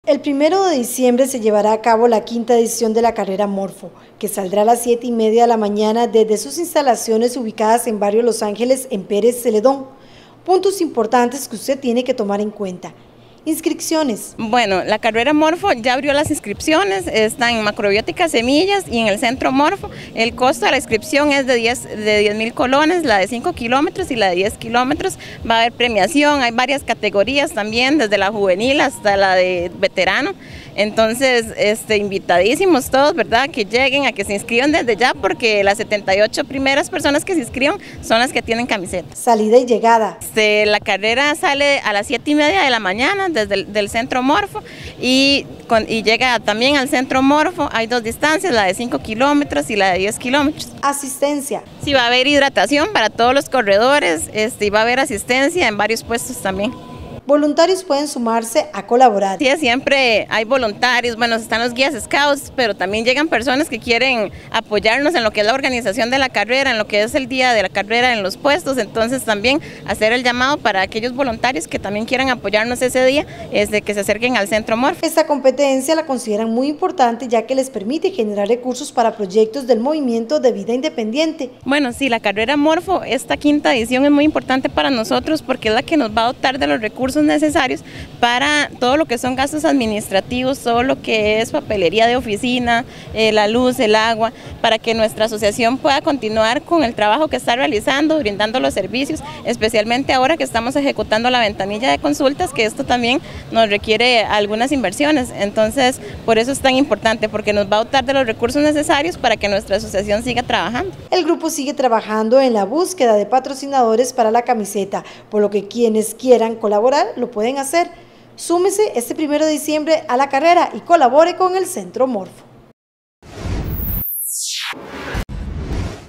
El 1 de diciembre se llevará a cabo la quinta edición de la carrera Morfo, que saldrá a las 7:30 de la mañana desde sus instalaciones ubicadas en Barrio Los Ángeles, en Pérez Celedón. Puntos importantes que usted tiene que tomar en cuenta. Inscripciones. Bueno, la carrera Morfo ya abrió las inscripciones, está en Macrobiótica Semillas y en el Centro Morfo. El costo de la inscripción es de 10,000 colones, la de 5 kilómetros y la de 10 kilómetros. Va a haber premiación, hay varias categorías también, desde la juvenil hasta la de veterano. Entonces, invitadísimos todos, ¿verdad?, que lleguen, a que se inscriban desde ya, porque las 78 primeras personas que se inscriban son las que tienen camiseta. Salida y llegada. La carrera sale a las 7:30 de la mañana desde el Centro Morfo y llega también al Centro Morfo. Hay dos distancias, la de 5 kilómetros y la de 10 kilómetros. Asistencia. Sí, va a haber hidratación para todos los corredores, y va a haber asistencia en varios puestos también. Voluntarios pueden sumarse a colaborar. Sí, siempre hay voluntarios, bueno, están los guías scouts, pero también llegan personas que quieren apoyarnos en lo que es la organización de la carrera, en lo que es el día de la carrera en los puestos. Entonces también hacer el llamado para aquellos voluntarios que también quieran apoyarnos ese día, que se acerquen al Centro Morfo. Esta competencia la consideran muy importante, ya que les permite generar recursos para proyectos del movimiento de vida independiente. Bueno, sí, la carrera Morfo, esta quinta edición es muy importante para nosotros porque es la que nos va a dotar de los recursos necesarios para todo lo que son gastos administrativos, todo lo que es papelería de oficina, la luz, el agua, para que nuestra asociación pueda continuar con el trabajo que está realizando, brindando los servicios, especialmente ahora que estamos ejecutando la ventanilla de consultas, que esto también nos requiere algunas inversiones. Entonces, por eso es tan importante, porque nos va a dotar de los recursos necesarios para que nuestra asociación siga trabajando. El grupo sigue trabajando en la búsqueda de patrocinadores para la camiseta, por lo que quienes quieran colaborar lo pueden hacer. Súmese este 1 de diciembre a la carrera y colabore con el Centro Morfo.